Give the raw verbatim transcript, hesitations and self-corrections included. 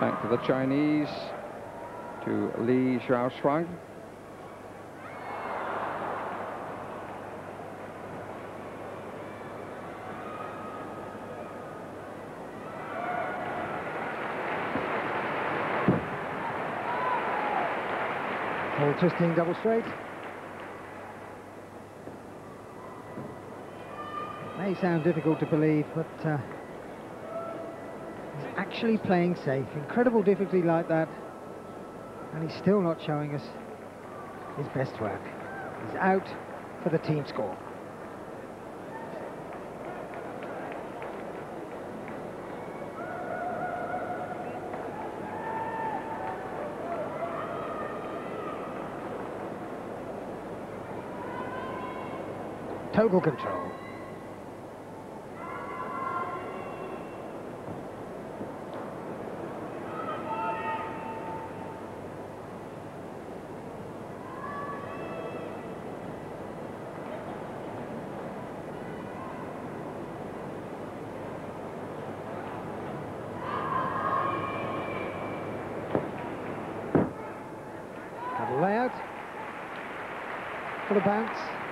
Back to the Chinese, to Li Xiaoshuang. All twisting double straight. May sound difficult to believe, but uh, he's actually playing safe. Incredible difficulty like that, and he's still not showing us his best work. He's out for the team score. Total control. Double layout for the bounce.